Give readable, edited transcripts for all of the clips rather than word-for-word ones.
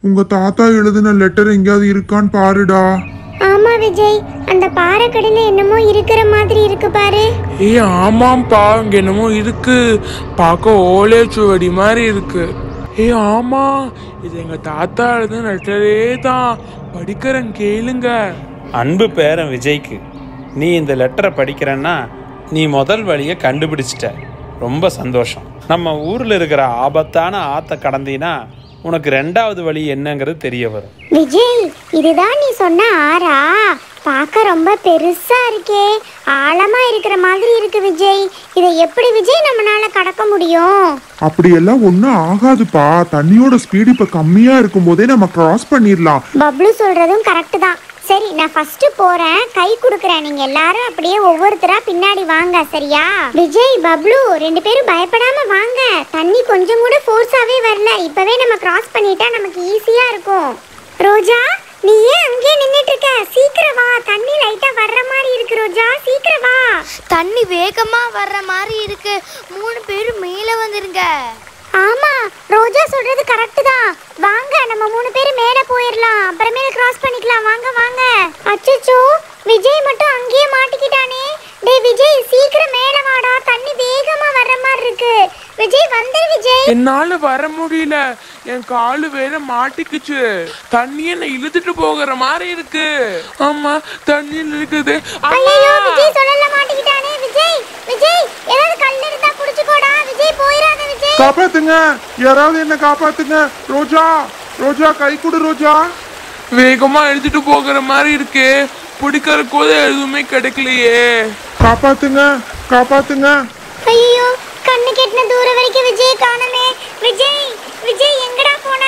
உங்க தாத்தா எழுதின லெட்டர் எங்கேயாவது இருக்கான்னு பாருடா. ஆமா விஜய், அந்த பாறைக்கடியில என்னமோ இருக்கிற மாதிரி இருக்கு பாரு. ஆமாம்பா, இங்க என்னமோ இருக்கு, பார்க்க ஓலைச்சுவடி மாதிரி இருக்கு. ஆமா, இது எங்க தாத்தா எழுதின லெட்டரே தான். படிக்கிறேன், கேளுங்க. அன்பு பேரன் விஜய்க்கு, நீ இந்த லெட்டரை படிக்கிறன்னா நீ முதல் வழியை கண்டுபிடிச்சிட்ட. ரொம்ப சந்தோஷம். நம்ம ஊரில் இருக்கிற ஆபத்தான ஆற்றை கடந்தீன்னா உனக்கு ரெண்டாவது வழி என்னங்கிறது தெரிய வரும். விஜய், இதுதான் நீ சொன்ன ஆறா? பார்க்க ரொம்ப பெருசா இருக்கே, ஆழமா இருக்கிற மாதிரி இருக்கு விஜய். இதை எப்படி விஜய் நம்மளால கடக்க முடியும்? அப்படியெல்லாம் ஒன்றும் ஆகாதுப்பா. தண்ணியோட ஸ்பீடு இப்போ கம்மியா இருக்கும் போதே நம்ம கிராஸ் பண்ணிடலாம். பப்ளு சொல்றதும் கரெக்ட் தான். சரி, நான் ஃபர்ஸ்ட் போறேன், கை கொடுக்குறேன். நீங்க எல்லாரும் அப்படியே ஒவ்வொருத்தரா பின்னாடி வாங்க, சரியா? விஜய், பப்ளு 2 பேரும் பயப்படாம வாங்க. தண்ணி கொஞ்சம் கூட ஃபோர்ஸாவே வரல. இப்பவே நம்ம கிராஸ் பண்ணிட்டா நமக்கு ஈஸியா இருக்கும். ரோஜா, நீ ஏன் அங்கேயே நின்னுட்டு இருக்க? சீக்கிரம் வா, தண்ணி லைட்டா வர்ற மாதிரி இருக்கு. ரோஜா, சீக்கிரம் வா. தண்ணி வேகமா வர்ற மாதிரி இருக்கு. 3 பேரும் மேல வந்துருங்க. ஆமா, ரோஜா சொல்றது கரெக்ட் தான். வாங்க, நம்ம 3 பேரும் மேல போயிரலாம். அப்புறமே கிராஸ் பண்ணிக்கலாம். வாங்க வாங்க. அச்சச்சோ, விஜய் மட்டும் அங்கேயே மாட்டிக்கிட்டானே. டேய் விஜய், சீக்கிரம் மேல வாடா, தண்ணி வேகமா வர்ற மாதிரி இருக்கு. விஜய் வந்துரு விஜய். என்னால வர முடியல, என் காலு வேற மாட்டிக்குச்சு. தண்ணி என்ன இழுத்துட்டு போகிற மாதிரி இருக்கு. ஆமா, தண்ணியில் இருக்குது. ஐயோ, விஜய் சொல்லல மாட்டிக்கிட்டானே. விஜய் விஜய், ஏதாவது கல் இருந்தா புடிச்சுக்கோடா. விஜய் போயிராத விஜய். காப்பாத்துங்க, யாராவது என்ன காப்பாத்துங்க. ரோஜா, ரோஜா கை கொடு ரோஜா. வேகமா எழுதிட்டு போகிற மாதிரி இருக்கு. பிடிக்கிற கூட எதுவுமே கிடைக்கலையே. காப்பாத்துங்க, காப்பாத்துங்க. ஐயோ, கண்ணு கெட்டின தூரம் வரைக்கும் விஜய் காணமே. விஜய் விஜய், எங்கடா போன?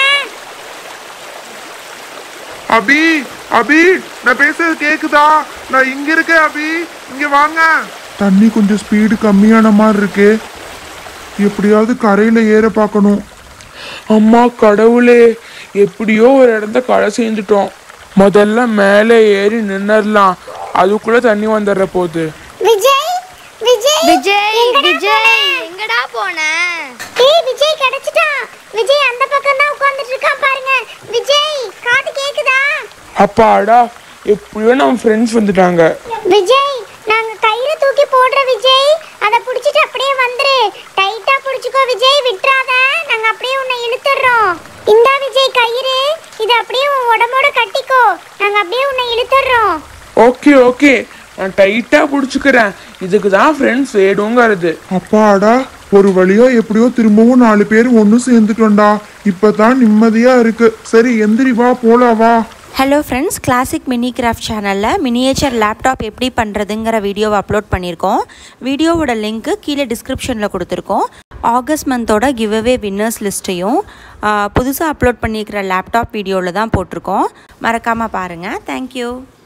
அபி, அபி, நான் பேசுறது கேக்குதா? நான் இங்க இருக்கேன் அபி, இங்க வாங்க. தண்ணி கொஞ்சம் ஸ்பீடு கம்மியான மாதிரி இருக்கு. எப்படியாவது கரையில ஏற பார்க்கணும். அம்மா கடவுளே, எப்படியோ ஒரு இடத்த கரை சேர்ந்துட்டோம். முதல்ல மேலே ஏறி நின்னுடலாம், அதுக்குள்ள தண்ணி வந்துடுற போகுது. விஜய் விஜய் விஜய் விஜய், எங்கடா போன? ஏய், விஜய் கிடைச்சிட்டான். விஜய் அந்த பக்கம் தான் உட்கார்ந்துட்டு இருக்கான் பாருங்க. விஜய், காது கேக்குதா? அப்பாடா, எப்படியோ நம்ம ஃப்ரெண்ட்ஸ் வந்துட்டாங்க. விஜய், நாங்க கயிறு தூக்கி போடுற விஜய், அத புடிச்சிட்டு அப்படியே வந்துரு. டைட்டா புடிச்சுக்கோ விஜய், விட்டுறாத. நாங்க அப்படியே உன்னை இழுத்துறோம். இந்தா விஜய் கயிறு, இத அப்படியே உன் உடம்போட கட்டிக்கோ. நாங்க அப்படியே உன்னை இழுத்துறோம். ஓகே ஓகே, நான் டைட்டா பிடிச்சிக்கிறேன். இதுக்கு தான் ஃப்ரெண்ட்ஸ் வேணுங்கிறது. அப்பாடா, ஒரு வழியா எப்படியோ திரும்பவும் 4 பேர் ஒன்று சேர்ந்துட்டோம்டா. இப்பதான் நிம்மதியா இருக்கு. சரி, எந்திரி வா, போலாம் வா. Hello friends, classic mini craft சேனலில் மினியேச்சர் லேப்டாப் எப்படி பண்ணுறதுங்கிற வீடியோவை அப்லோட் பண்ணியிருக்கோம். வீடியோவோட லிங்க்கு கீழே டிஸ்கிரிப்ஷனில் கொடுத்துருக்கோம். ஆகஸ்ட் மந்தோட கிவ்அவே வின்னர்ஸ் லிஸ்ட்டையும் புதுசாக அப்லோட் பண்ணியிருக்கிற லேப்டாப் வீடியோவில் தான் போட்டிருக்கோம். மறக்காமல் பாருங்கள். தேங்க்யூ.